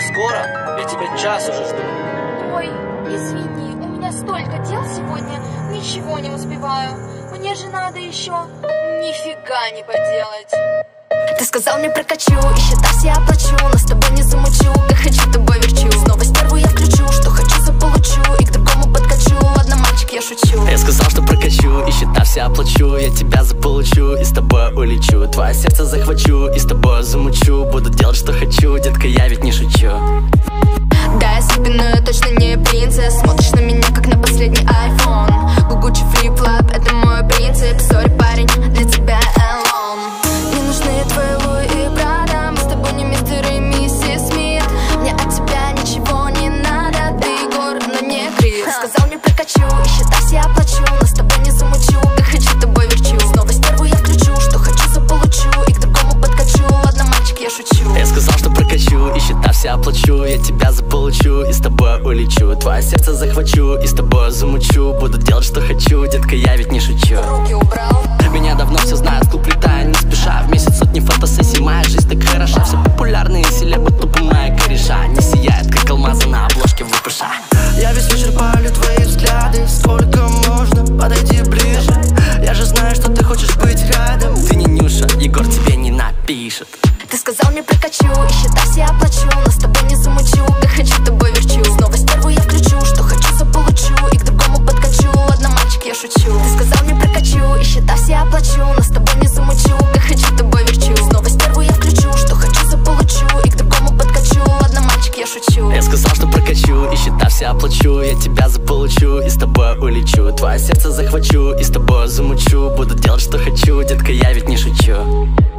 скоро? Я тебя час уже жду. Ой, извини, у меня столько дел сегодня, ничего не успеваю. Мне же надо еще нифига не поделать. Ты сказал мне прокачу, и считайся я оплачу, но с тобой не замучу, как хочу тобой верчу. Снова стерву я включу, что хочу заполучу, и к другому подкачу, ладно, мальчик, я шучу. Я сказал, что прокачу, и считайся оплачу, я тебя заполучу, и с тобой улечу. Твое сердце захвачу, и с тобой замучу, буду делать, что хочу, детка, я ведь не шучу. Да, особенную, точно не принцесс. Смотришь на меня, как на последний iPhone. Гугучи флип-флап, это мой принцип. Сори, парень, для тебя alone. Не нужны твои Луи и Прада, мы с тобой не мистер и миссис Смит. Мне от тебя ничего не надо, ты Егор, но не Крис. Сказал мне прокачу, и считайся я оплачу, но с тобой не замучу, как хочу тобой верчу. Снова стерву я включу, что хочу заполучу, и к другому подкачу, ладно, мальчик, я шучу. Я сказал, что прокачу, и считайся оплачу, я тебя заполучу, и с тобой улечу. Твое сердце захвачу, и с тобой замучу, буду делать, что хочу, детка, я ведь не шучу. Руки убрал. Меня давно все знают, клуб летаю не спеша. В месяц сотни фотосессий, моя жизнь так хороша. Все популярные селебы, тупо моя кореша. Не сияет, как алмазы на обложке ВПШ. Я весь вечер палю твои взгляды, сколько можно, подойди ближе. Я же знаю, что ты хочешь быть рядом. Ты не Нюша, Егор тебе не напишет. Ты сказал мне прокачу, и считайся я оплачу, но с тобой не замучу, как хочу тобой верчу. Снова стерву я включу, что хочу заполучу, и к другому подкачу, ладно, мальчик, я шучу. Ты сказал мне прокачу, и считайся я оплачу, но с тобой не замучу, как хочу тобой верчу. Снова стерву я включу, что хочу заполучу, и к другому подкачу, ладно, мальчик, я шучу. Я сказал, что прокачу, и считайся оплачу, я тебя заполучу, и с тобой улечу. Твое сердце захвачу, и с тобой замучу, буду делать, что хочу, детка, я ведь не шучу.